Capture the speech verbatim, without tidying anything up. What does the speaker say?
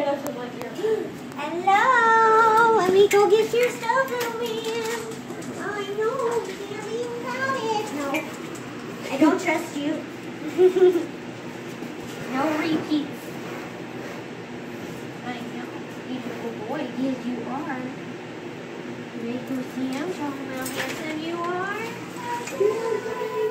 goes in my ear. Hello! Let me go get your stuff, little man. I know. You can't leave without it. No. I don't trust you. No repeats. I know. Beautiful boy. Yes, you are. You make me see I'm talking about yes, and you are.